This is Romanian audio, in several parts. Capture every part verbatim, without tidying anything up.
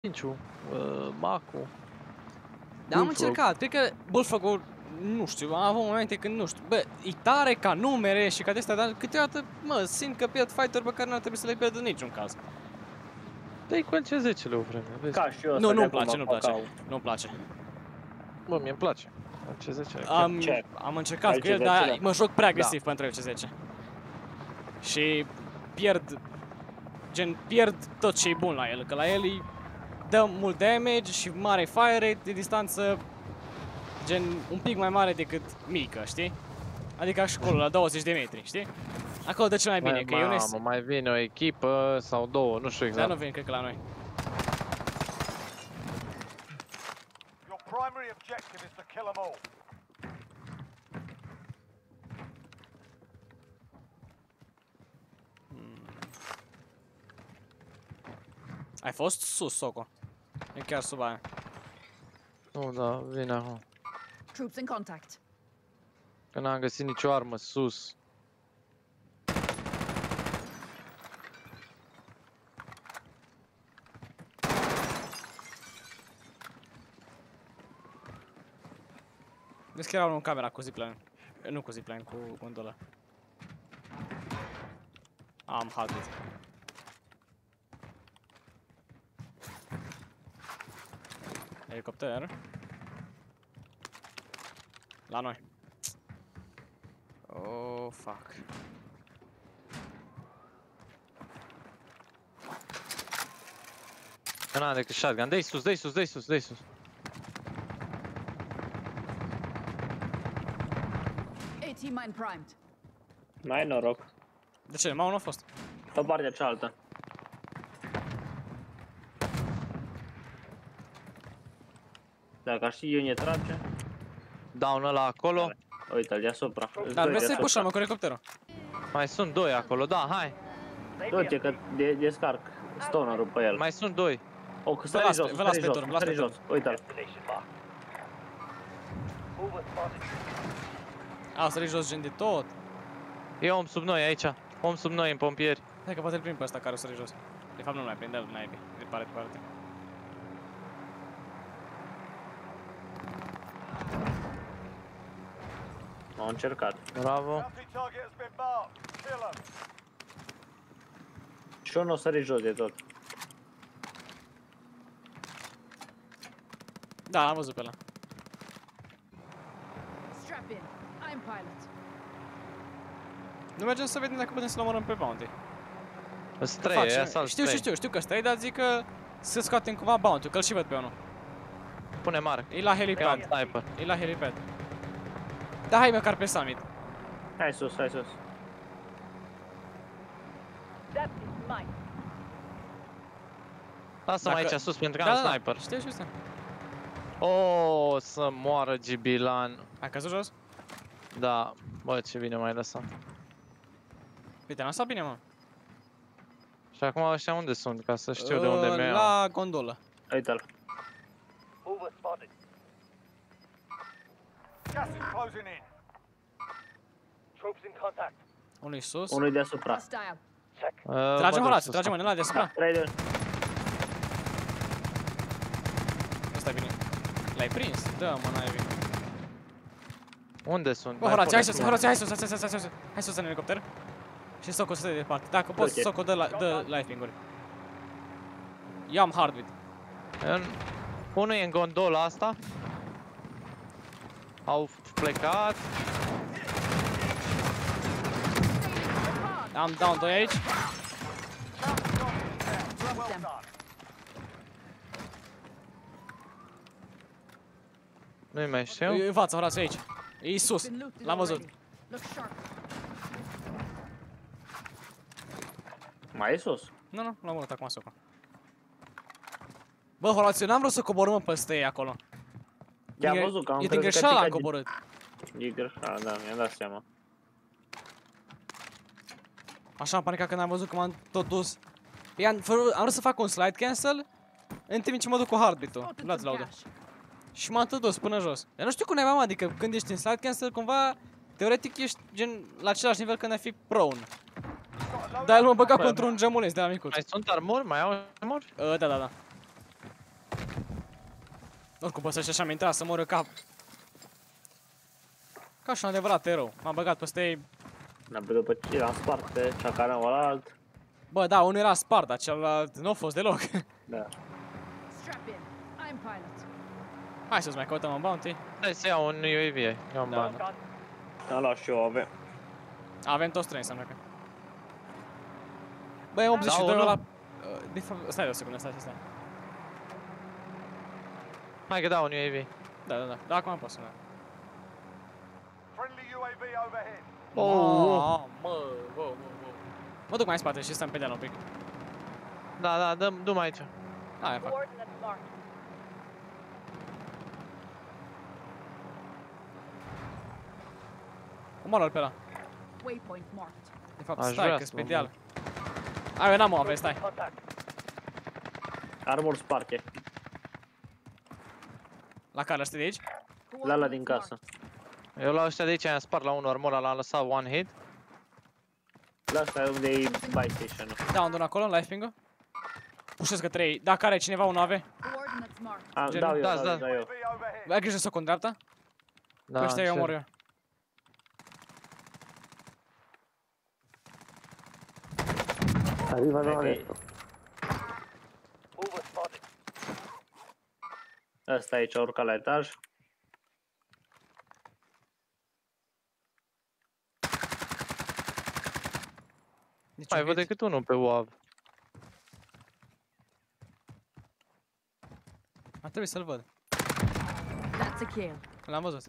Cinciu, uh, Macu. Da, am încercat, cred că Bullfrog-ul, nu știu, am avut momente când nu știu, bă, e tare ca numere și ca de astea, dar câteodată, mă, simt că pierd fighter pe care nu ar trebui să le pierd în niciun caz. Dă-i cu L C zece-le o vreme, vezi? Ca și eu. Nu, nu-mi place, nu-mi place, nu-mi place. Bă, mie-mi place. L C zece. Am, Ce? am încercat cu L C el, dar zece-le? mă joc prea agresiv Da. pentru L C zece. Și pierd, gen, pierd tot ce e bun la el, că la el e, dă mult damage și mare fire rate de distanță, gen, un pic mai mare decât mică, știi? Adică și acolo, la douăzeci de metri, știi? Acolo dă cel mai bine, Mai, că eu mamă, mai vine o echipă sau două, nu știu Dar exact. nu vin, cred că la noi. Your primary objective is to kill them all. Ai fost sus, Soco. E chiar sub aia. Nu, da, vine acum. Troops in contact. Că n-am găsit nicio armă sus. Vezi că era unul în camera cu zipline. Nu cu zipline, cu gondolă. Am haltit. Helicopter. La noi. Oh, fuck. Că n-am decât shotgun. Dă-i sus, dă-i sus, dă-i sus, dă-i sus. AT mine primed. N-ai noroc. De ce? Mau nu a fost. Pe partea cealaltă. Dacă aș ști eu ne trage. Down ăla acolo. Uite-l deasupra. Dar vreți să-i pușăm, mă, cu helicopterul. Mai sunt doi acolo, da, hai. Uite că de descarc stonerul pe el. Mai sunt doi. O, că Vă sări las jos, pe- vă las sări pe jos, turn, vă las sări pe jos. Uite-l. A, sări jos gen de tot. E om sub noi aici. Om sub noi în pompieri. Hai că poate îl prind pe ăsta care o sări jos. De fapt nu mai prinde, n-ai bine. De parte pe parte. M-au încercat. Bravo. Bounty target has been marked. Kill them. Și eu nu o sări jos de tot. Da, l-am văzut pe ăla. Strap in. I'm pilot. Nu mergem să vedem dacă putem să-l omorâm pe bounty. Îs Că trei, fac e și- asalt Știu, știu, trei. știu, știu că stai, dar zic că să scoatem cumva bounty-ul, că-l și văd pe unul. Pune marc. E la E un helipad. sniper. E la helipad. Da, hai măcar pe summit. Hai sus, hai sus. That is mine. Lasă-mă Dacă- aici sus pentru că Da, am da, sniper. știu, știu, știu. O, să moară Gibilan. Ai căzut jos? Da, bă, ce bine m-ai lăsat. Uite, am lăsat bine, mă. Și acum ăștia unde sunt, ca să știu de unde Uh, mi iau. La gondolă. Uite-l. Mover spotted. Gas is closing in. Troops in contact. Unul sus. Unul deasupra. Hostile. Uh, Tragem mă duc Horațiu, sus. tragem în ăla deasupra. Trei de... Ăsta e bine. L-ai prins? Da, mă, n-ai bine. Unde sunt? Bă, Mai Horațiu, hai pune sus, Horațiu, hai sus, hai sus, hai sus, hai sus, hai sus în elicopter. Și Soco să te departe. Dacă poți, Ok. Soco, dă, la, dă lifelink-uri. Eu am hardwit. În... Unul e în gondola asta. Au plecat. Am down doi aici. Drop them. Nu-i mai știu. E în față, Horațiu, aici. E sus. Been looted L-am văzut. already. Look sharp. Mai e sus. Nu, nu, l-am văzut acum, Soco. Bă, Horațiu, n-am vrut să coborâm pe stăi acolo. Te-am Din- văzut că am E din crezut că greșeală am picat din- coborât. E greșeală, da, mi-am dat seama. Așa am panicat când am văzut că m-am tot dus. Păi am, fără- am vrut să fac un slide cancel în timp ce mă duc cu heartbeat-ul. Spotted Luați some laudă. cash. Și m-am tot dus până jos. Dar nu știu cum ne-am adică când ești în slide cancel, cumva, teoretic ești gen la același nivel când ai fi prone. Dar el m-a băgat Bă, contra un geamuleț de la micuț. Mai sunt armuri? Mai au armuri? Uh, da, da, da. Oricum pe așa am intrat să mor eu ca... Ca și un adevărat erou. M-am băgat peste ei. Dar pe după ce l-am spart pe ceacanul ălalt. Bă, da, unul era spart, dar celălalt nu a fost deloc. Da. Strap in. I'm pilot. Hai să-ți mai căutăm un bounty. Hai să iau un U A V, iau un Da. ban. Am luat și eu avem. Avem toți trei, înseamnă că... Bă, e optzeci și doi Da, unul. ăla... De fapt, stai de o secundă, stai, stai, stai. Hai că dau un U A V. Da, da, da, da, acum pot să merg. Friendly U A V overhead. Oh, mă, bă, bă, bă. Mă duc mai în spate și stăm pe deal un pic. Da, da, dăm, du-mă aici. Aia fac. Coordinates marked. Omoară-l pe ăla. Waypoint marked. De fapt, Aș stai, vrea că-s să pe mă deal. Ai, eu n-am o ave, stai. Armor sparke. La care, ăsta de aici? La la din casă. Eu la ăștia de aici am spart la unul armora, l-am lăsat one hit. La asta e unde e buy station-ul. Da, unde acolo, life ping-ul. Pușesc că trei. Dacă are cineva un ave, Coordinates marked. Am, Gen- dau eu, da, dau, da. dau eu. U A V overhead. ai grijă să o condreaptă. Da, Că ăștia eu încerc. omor eu. Arriva la Ăsta aici a urcat la etaj. Nici Mai un văd hit. decât unul pe U A V. Ar trebui să-l văd. That's a kill. L-am văzut.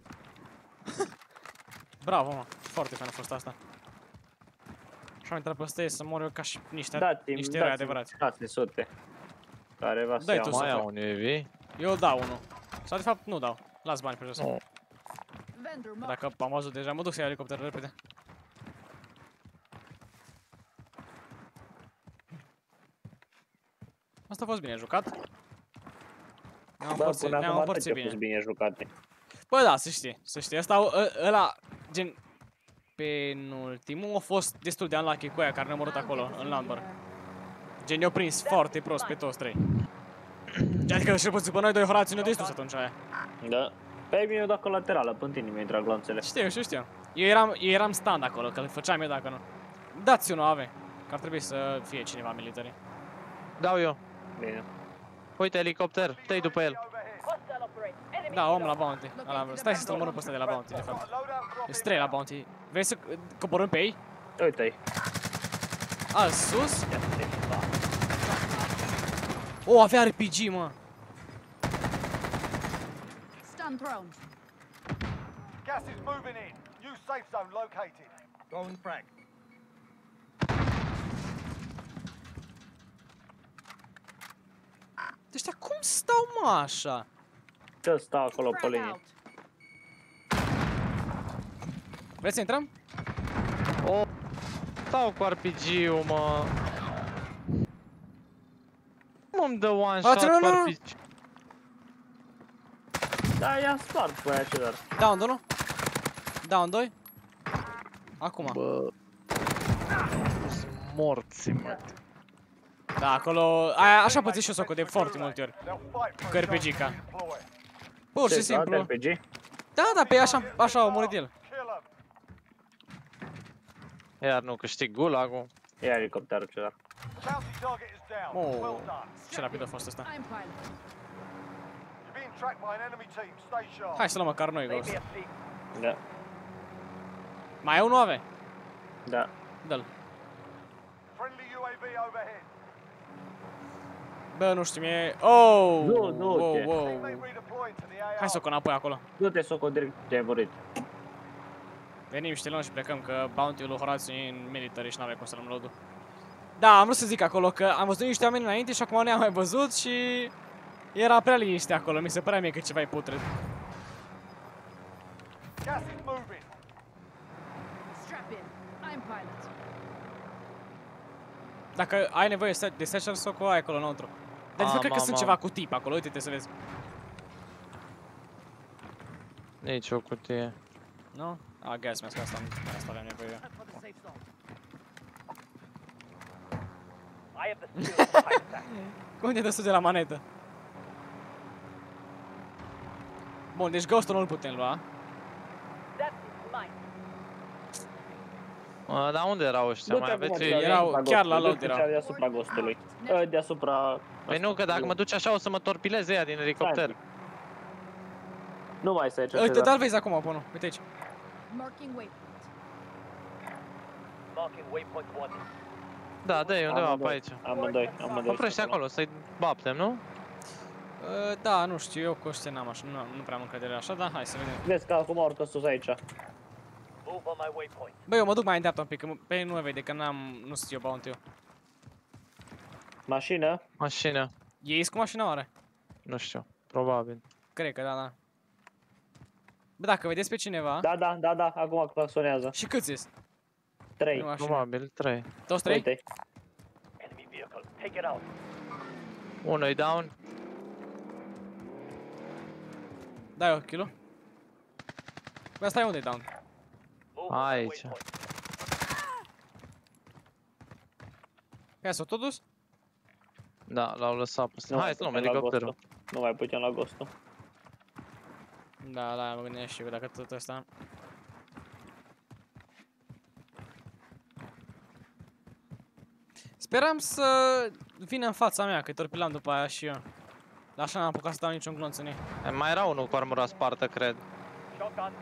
Bravo, mă. Foarte fain a fost asta. Și am intrat pe ăsta să mor eu ca și niște, Dați-mi, niște eroi dați-mi adevărați. șase sute. Care va să Dai iau. tu Mai să iau fac. un U A V. Eu îl dau unul. Sau de fapt nu dau. Las bani pe jos. Nu. Vendor marked. Dacă am văzut deja, mă duc să iau elicopterul repede. Asta a fost bine jucat. Ne-am Bă, împărțit, până ne-am acum împărțit toate au bine. fost bine jucate. Bă, da, să știi, să știi. Asta, ă- ăla, gen, penultimul a fost destul de unlucky cu aia care ne-a omorât acolo, în Lambert. Gen, ne-au prins foarte prost pe toți trei. Adică, și puțin, pe noi doi Horațiu ne-au distrus atunci aia. Da. Pe mine eu dat colaterală, până tine mi-ai trag glanțele. Știu, știu, știu. Eu eram, eu eram stand acolo, că le făceam eu dacă nu. Dați unul ave, că ar trebui să fie cineva militari. Dau eu. Bine. Uite, elicopter, dă-i după el. Da, om la bounty. Ala, stai să-l omorâm pe ăsta de la bounty, de fapt. Sunt trei la bounty. Vrei să coborâm pe ei? Uite-i. A, sus? O, avea R P G, mă. Stun thrown. Gas is moving in. New safe zone located. Going frag. Deci, ăștia cum stau, mă, așa? Ce stau acolo pe Frag linie. out. Vreți să intrăm? O, stau cu R P G-ul, mă. Cum îmi dă one shot Ați, nu, cu nu, nu. R P G? Da, i-am spart pe aia celor. Down unu. Down doi. Acum. Bă. Sunt morți, mă. Da, acolo... Aia, așa pățit și eu socul de foarte multe ori. They'll fight for Cu R P G ca. deploy. Pur și Ce, simplu. R P G? Da, da, pe așa, așa a murit el. Kill 'em. Iar nu câștig gulag-ul. Ia elicopterul celor. Bounty target is down. Oh. Well done. Ce rapid a fost ăsta. I'm pilot. You're being tracked by an enemy team. Stay sharp. Hai să luăm măcar noi Ghost. Da. Mai e unul ave? Da. Dă-l. Friendly U A V overhead. Bă, nu știu, mie... Oh! Nu, nu, wow, ce? wow. Teammate redeploying to the A O. Hai să o înapoi acolo. Du-te să o direct ce ai vorit. Venim și te luăm și plecăm, că bounty-ul lui Horațiu e în military și n-avea cum să luăm load-ul. Da, am vrut să zic acolo că am văzut niște oameni înainte și acum ne-am mai văzut și... Era prea liniște acolo, mi se părea mie că ceva e putred. Gas is moving. Strap in. I'm pilot. Dacă ai nevoie de satchel soc, o ai acolo înăuntru. Dar de Am, fapt cred că am, sunt am. ceva cu tip acolo, uite-te să vezi. Nici o cutie. Nu? A, gas mask, asta, asta aveam nevoie eu. For the safe zone. Cum te dă de la manetă? Bun, deci Ghost-ul nu-l putem lua. Uh, dar unde erau ăștia? Mai Du-te acum, aveți... Charlie, erau deasupra chiar la Ghostului, load du-te, erau. Charlie, deasupra Ghostului. Uh, Deasupra... Păi nu, că dacă mă duci așa o să mă torpileze ea din elicopter. Nu mai stai aici, Uite, Cezar. dar vezi acum, până. Uite aici. Marking waypoint. Marking waypoint one. Da, dă-i undeva pe Amândoi, aici. amândoi, amândoi. Oprește acolo, să-i baptem, nu? Uh, da, nu știu, eu cu ăștia n-am așa, nu, nu prea am încredere așa, dar hai să vedem. Vezi că acum urcă sus aici. Move on my waypoint. Băi, eu mă duc mai în dreapta un pic, că pe ei nu mă vede, că n-am, nu știu eu bounty-ul. Mașină. Mașină. Ei cu mașina oare? Nu știu, probabil. Cred că da, da. Bă, dacă vedeți pe cineva... Da, da, da, da, acum claxonează. Și câți ies? Trei. Nu, mașină. Probabil trei. Toți trei? Uite. Enemy vehicle. Take it out. Unul-i down. Dai o kill. Bă, stai unde e down? Move on my Aici. waypoint. Ia s-o tot dus? Da, l-au lăsat pe ăsta. Nu Hai mai să luăm putem la elicopterul. Ghostul. Nu mai putem la Ghostul. Da, da, mă gândeam și eu, dacă tot ăsta... Speram să vină în fața mea, că torpilam după aia și eu. Dar așa n-am apucat să dau niciun glonț în ei. E, mai era unul cu armura spartă, cred. Shotgun.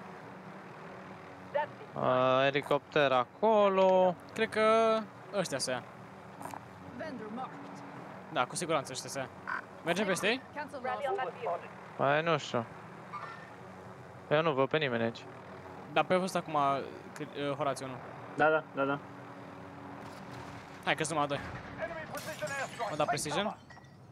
Uh, elicopter acolo. Cred că ăștia să ia. Vendor marked. Da, cu siguranță ăștia să ia. Mergem peste ei? Cancel Rally loss. on that vehicle. Păi nu știu. Eu nu văd pe nimeni aici. Da, pe ăsta acum, uh, Horațiu nu. Da, da, da, da. Hai că sunt numai doi. Enemy precision airstrike. Mă da Take precision. cover.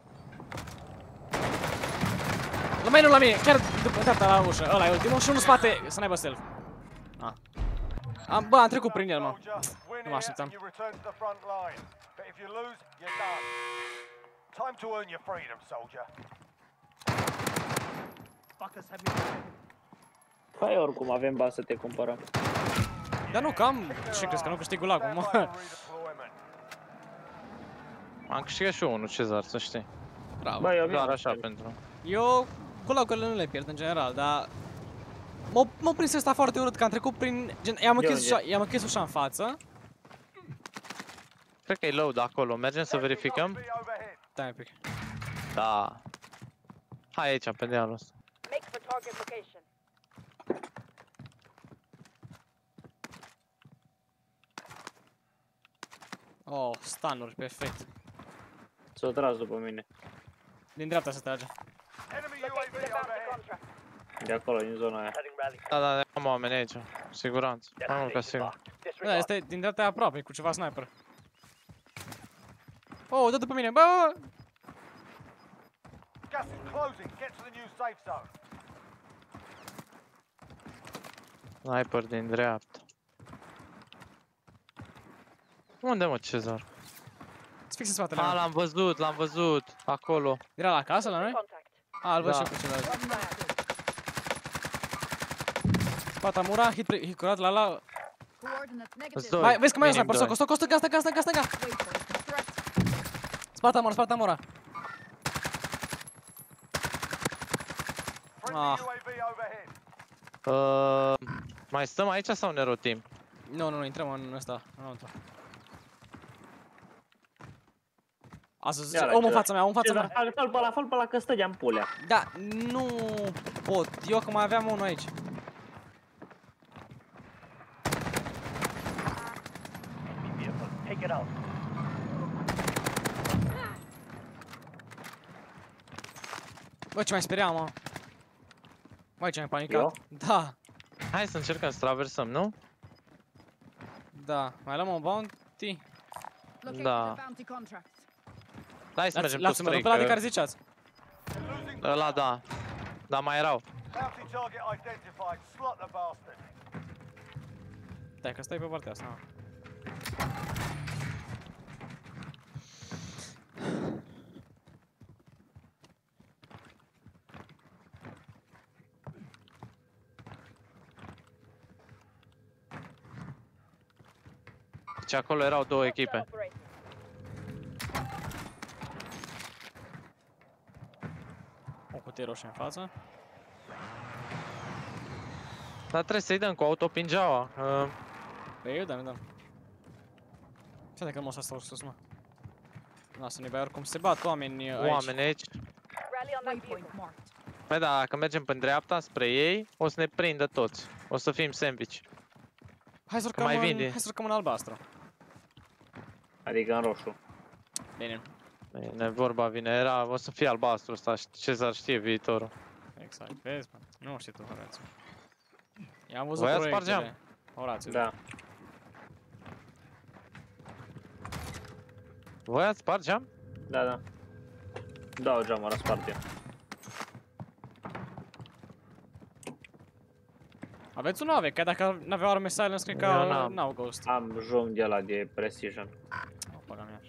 La mine, nu la mine, chiar după dreapta la ușă. Ăla e ultimul și unul în spate, să n-aibă stealth. Ah. Am, bă, am trecut prin el, mă. Soldier, win Nu mă here așteptam. and you return to the front line. But if you lose, you're done. Time to earn your freedom, soldier. Fuckers have me. Păi oricum avem bani să te cumpărăm. Dar nu, cam și crezi că nu câștig gulagul, Stand by mă. for redeployment. Am câștigat și eu unul, Cezar, să știi. Bravo. Bă, eu Doar mi-am așa pentru... Eu gulagurile nu le pierd în general, dar... M-a m-a prins ăsta foarte urât, că am trecut prin... Gen, i-am De închis unde? ușa, i-am închis ușa în față. Cred că e load acolo, mergem să verificăm? Be overhead. Stai un pic. Da. Hai aici, pe dealul ăsta. Make for target location. Oh, stunuri, perfect. S-o tras după mine. Din dreapta se trage. Enemy U A Located V a bounty overhead. contract. De acolo, din zona aia. Heading rally. Da, da, am oameni aici. Siguranță. Mai mult ca sigur. Da, Disregard. este din dreapta aproape, cu ceva sniper. Oh, dă după mine, bă, bă, bă. Gas is closing. Get to the new safe zone. Sniper din dreapta. Unde, mă, Cezar? Îți fix în spatele A, meu. l-am văzut, l-am văzut. Acolo. Era la casă, la noi? Contact. A, îl văd Da. și eu pe celălalt. Spata mura, hit, pre- hit curat la la... Coordinates negative. Doi. Mai, vezi că mai e un Minim sniper, doi. stop, stop, stop, stânga, stânga, stânga, stânga. Waypoint. Threat. Spata mura, spata mura. Friendly Ah. U A V overhead. Uh, mai stăm aici sau ne rotim? Nu, nu, nu, intrăm în ăsta, înăuntru. Asta zice, Iară, om în Cezar. fața mea, om în fața Cezar, mea. fă-l fă-l pe ăla, fă-l pe ăla, că stăgeam pulea. Da, nu pot, eu că mai aveam unul aici. Enemy vehicle. Take it out. Bă, ce mai speriam, mă. Băi, ce mai panicat. Eu? Da, Hai să încercăm să traversăm, nu? da, mai luăm un bounty. Located Da. a bounty contract. Hai să Dați- mergem cu Lasă-mă, străi, pe ăla de că- care ziceați. You're losing. Ăla da. Da, mai erau. Bounty target identified. Slot the bastard. Stai că stai pe partea asta. mă. Deci acolo erau două echipe. Operator. O cutie roșie în față. Dar trebuie să-i dăm cu autopingeaua. Uh, Păi eu dăm, eu dăm. Ce dacă nu o să stau sus, mă? Lasă-ne, băi, oricum se bat oameni aici. oameni aici. Rally on that vehicle. Waypoint marked. Păi da, dacă mergem pe dreapta spre ei, o să ne prindă toți. O să fim sandwich. Hai să Că urcăm mai în, vinde. hai să urcăm în albastru. Adică în roșu. Bine, Bine, vorba vine, era, o să fie albastru ăsta, Cezar știe viitorul. exact, vezi, mă? Nu știi tu, Horațiu. I-am văzut Voia proiectele. spargeam. Horațiu. Da. Voi ați spart geam? Da, da. Da, o geamă, a spart eu. Aveți un ave, că dacă n-aveau arme silence, cred că Eu n-am. n-au ghost. Am jung de ăla de precision. O, păga mea.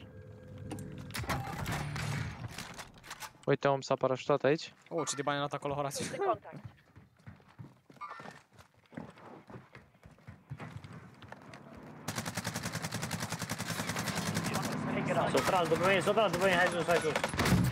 Uite, om s-a parașutat aici. O, ce de bani ai luat acolo, Horațiu. The contact. Pick it up. S-o tras după mine, s-o tras după mine, hai sus, hai sus.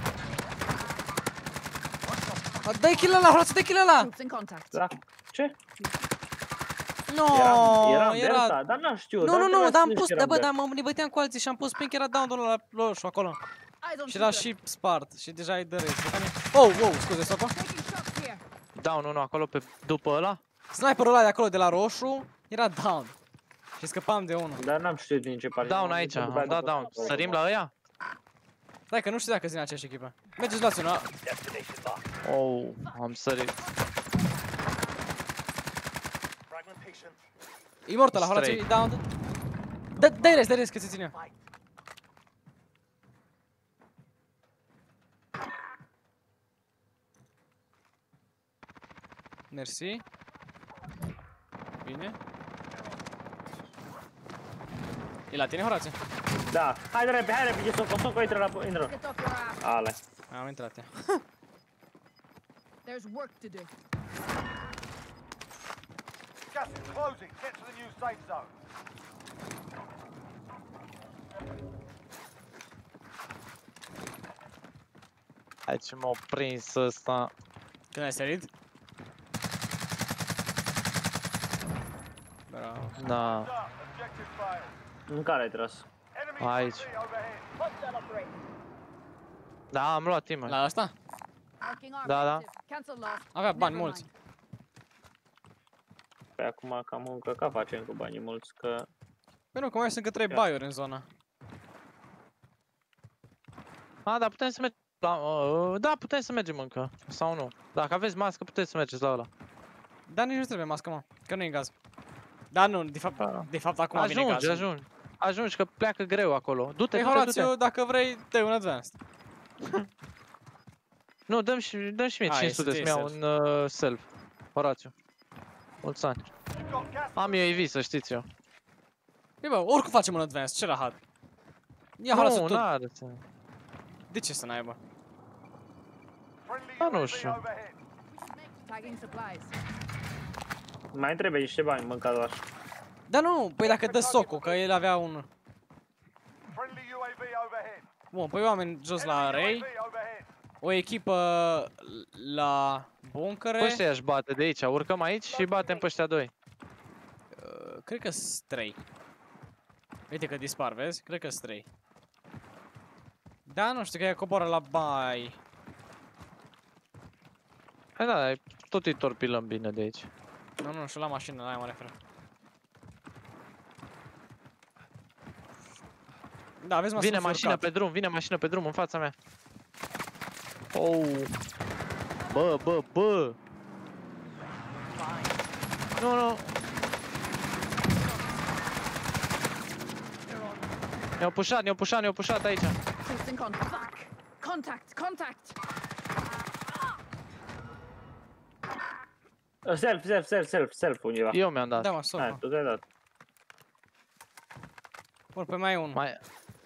Dă-i kill ăla, Horațiu, dă-i kill ăla! Troops in contact. Da? Ce? No, Eram, eram era... Delta, dar n-am știut. Nu, dar nu, trebuia nu, să dar am zici pus, că da, eram bă, Delta. dar mă ne băteam cu alții și am pus pink, era down-ul la roșu acolo. Eyes on Și era shooter. și spart și deja îi dă rest. Oh, wow, scuze, Soco. Taking shots here. Down unul acolo pe după ăla. Sniperul ăla de acolo, de la roșu, era down. Și scăpam de unul. Dar n-am știut din ce parte. Down M-am aici, dus după am aia dat după down. acolo. Sărim la ăia? Stai că nu știu dacă sunt din aceeași echipă. Mergeți, luați una. Destination marked. Oh, am sărit. Fragmentation. E mort ăla, Horațiu, e down. Dă- Dă-i rest, dă-i rest, că se ține. Mersi. Bine. E la tine, Horațiu? Da, hai de repede, hai repede, Soco, Soco, intră la... intră. Get off your ass. Ale. Am intrat ea. There's work to do. Gas is closing. Get to the new safe zone. Hai ce m-au prins ăsta. Când ai sărit? Bravo. Da, Start. Objective failed. În care ai tras? Enemy Aici. friendly overhead. Hostile operator. da, am luat timp. La asta? Marking arm Da, da. active. Cancel lost. Avea bani Never mulți. mind. Păi acum cam încăcat facem cu banii mulți, că... Păi nu, că mai sunt încă trei Ia. baiuri în zona. A, dar putem să mergem la... Uh, da, putem să mergem încă. Sau nu. Dacă aveți mască, puteți să mergeți la ăla. Dar nici nu trebuie mască, mă. Că nu e gaz. Da, nu, de fapt, Da. de fapt acum vine Ajungi, gazul. ajungi. Ajungi că pleacă greu acolo. Du-te, Păi, du-te, Horațiu, du-te. dacă vrei, dă un advanced. Nu, dăm și, dăm și mie A, cinci e sute să să-mi ții iau un uh, self. Horațiu. Mulți ani. You've got gas. Am eu E V, să știți eu. Păi bă, oricum facem un advanced, ce rahat. Ia Horațiu, Nu, tu. n-are să... De ce să n-aibă? Friendly Ah, nu U A V știu. overhead. Tagging supplies. Mai trebuie niște bani mâncat doar. Dar nu, păi dacă dă Soco, că el avea un... Friendly U A V overhead. Bun, păi oameni jos la Enemy Ray, U A V overhead. o echipă la buncăre. Pe ăștia aș bate de aici, urcăm aici și batem pe ăștia doi. Uh, cred că sunt trei. Uite că dispar, vezi? Cred că sunt trei. Da, nu știu, că ea coboară la bai. Hai da, dar tot îi torpilăm bine de aici. Nu, nu, și la mașină, la aia mă refer. Da, aveți mă Vine sunt mașina urcat. pe drum, vine mașina pe drum în fața mea. Oh. Bă, bă, bă. Nu, nu. Ne-au pușat, ne-au pușat, ne-au pușat aici. Troops in contact. Fuck. Contact. Contact. Self, self, self, self, self undeva. Eu mi-am dat. Da, mă, Hai, Soco. tu ți-ai dat. Bun, păi mai e unul. Mai...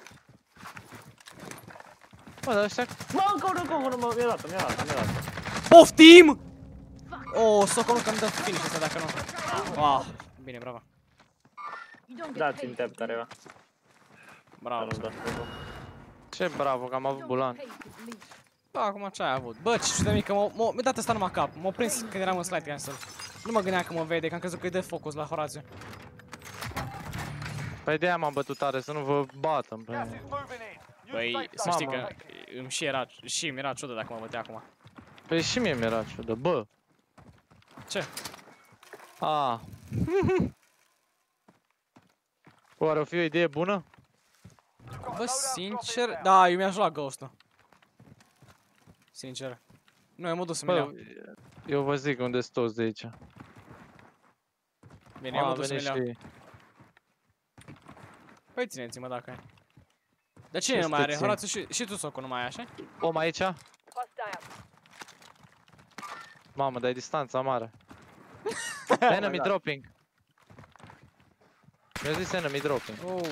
Bă, dar ăștia... Mă, încă unul, încă unul, mă, mi-a dat, mi-a dat, mi-a dat. Poftim! Oh, Soco, nu că-mi dă finish ăsta dacă nu. Ah, bine, bravo. You don't get Dați-mi paid. tap careva. Bravo. Dar nu dați Soco. Ce bravo că am You avut don't bulan. get paid to bleed. Da, acum ce ai avut? Bă, ce ciudă mică, m-a dat ăsta numai cap. M-a prins când eram în slide cancel. Nu mă gândeam că mă vede, că am crezut că îi dă focus la Horațiu. Păi de-aia m-am bătut tare, să nu vă bată în Gas plin. is moving in. New Băi, safe să zone știi că located. îmi și era, și mi era ciudă dacă mă bătea acum. Păi și mie mi-era ciudă, bă. Ce? A. Oare o fi o idee bună? You've got a Bă, loadout drop sincer, inbound. da, eu mi-aș lua Ghost-ul. Sincer. Nu, eu mă duc să-mi Bă, iau. eu vă zic unde sunt toți de aici. Bine, eu A, mă duc să-mi venit iau. și... Păi țineți-mă dacă ai. Dar cine Ce nu mai are? stăți? Horațiu și, și tu, Soco, nu mai ai, așa? Om aici? Hostile. Mamă, dai distanța mare. Enemy God. dropping. Mi-a zis enemy dropping. Oh.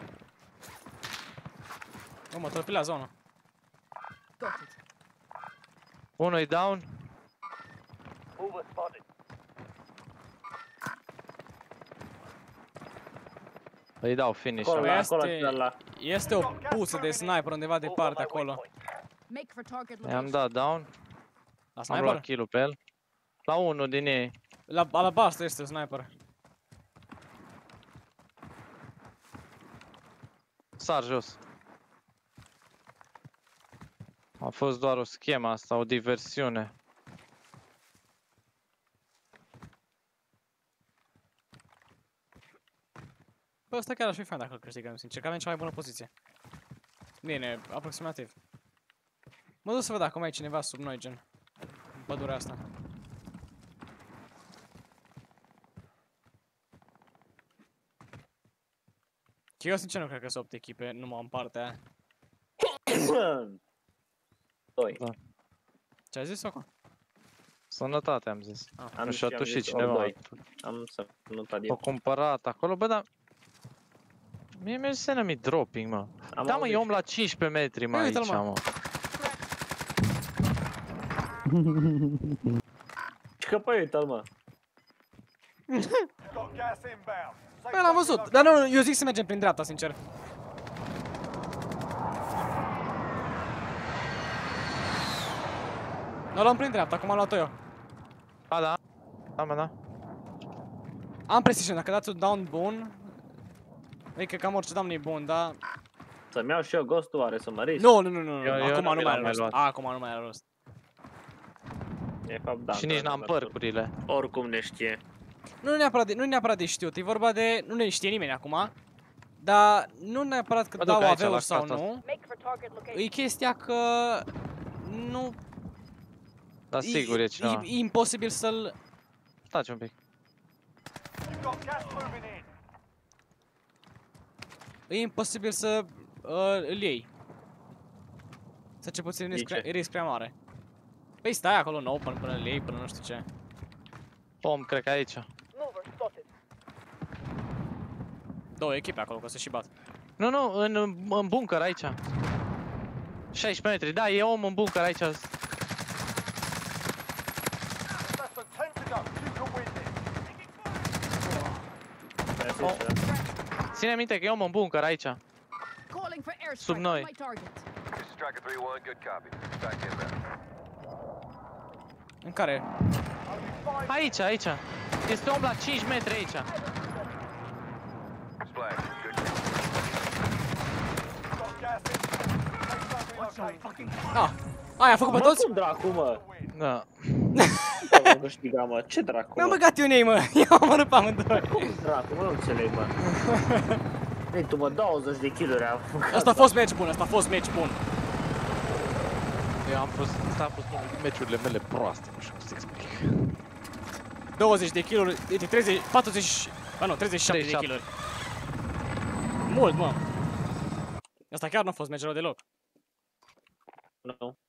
Oh, mă torpilează unul. Got it. Unul e down. Mover spotted. Îi dau finish. Acolo, Păi acolo, este- ăla. Este o puță de sniper undeva departe acolo. Make for target I-am location. dat down. La Am luat sniper? kill-ul pe el. La unul din ei. La alabastru este sniper. Sar jos. A fost doar o schemă asta, o diversiune. Bă, ăsta chiar aș fi fain dacă îl câștigăm, sincer, că avem cea mai bună poziție. Bine, aproximativ. Mă duc să văd dacă mai e cineva sub noi, gen. În pădurea asta. Că eu sincer nu cred că sunt opt echipe, numai în partea aia. Doi. Ce ai zis, Soco? Sănătate am zis. Ah. Am Nu și știu, am tu și zis cineva. doi. Am să notat O eu. cumpărat acolo, bă, dar... Mie mi-a zis enemy dropping, mă. Am Da, mă, e auzit om la cincisprezece metri, mă, Ia aici, uite-l, mă. mă. și că păi uite-l, mă. You've got gas inbound. Safe Bă, l-am zone văzut, relocated. dar nu, nu, eu zic să mergem prin dreapta, sincer. O luăm prin dreapta, cum am luat-o eu. A, da. Da, mă, da. Am precision, dacă dați un down bun. Adică cam orice down e bun, dar... Să-mi iau și eu Ghost-ul, oare să mă risc? Nu, nu, nu, nu, Eu- eu acum nu nu mi mai l-am are mai rost. luat. Acum nu mai are rost. E fapt, da. Și nici n-am într-adevăr. părcurile. Oricum ne știe. Nu neapărat de, nu neapărat de știut, e vorba de... Nu ne știe nimeni acum. Dar nu neapărat că Mă duc dau aici, la A V-uri sau casa nu. Make for target location. E chestia că... Nu... Dar sigur e e, cineva. e imposibil să-l... Stați un pic. You've got gas moving in. E imposibil să uh, îl iei. Să ce puțin risc, De ce? prea- risc prea mare. Păi stai acolo în open până îl iei, până nu știu ce. Om, cred că aici. Mover spotted. Două echipe acolo, că se și bat. Nu, nu, în, în bunker aici. șaisprezece metri, da, e om în bunker aici. That's the ten to go. You can win this. Mersi, Oh. și- Ține minte că e om în bunker aici. Calling for airstrike Sub on noi. my target. This is Striker three one, good copy. Back inbound. În care? Only five. Aici, aici. Este om la cinci metri aici. Splash, good You've got gas in. Safe zone relocated. Ah! Aia, a făcut pe Mă, toți? cum dracu, mă? Da. Am câștigat, mă. Ce dracu, Mi-am mă? băgat eu în ei, mă! Eu am omorât pe amândoi. Cum dracu, mă? Nu înțeleg, mă. Ei, tu, mă, douăzeci de kill-uri am făcut. Asta a fost match bun, asta a fost match bun. Eu am fost, asta a fost unul din meciurile mele proaste, nu știu cum să explic. douăzeci de kill-uri, de treizeci, patruzeci, ba nu, treizeci și șapte de treizeci și kill-uri. Mult, mă. Asta chiar nu a fost match rău deloc. Nu.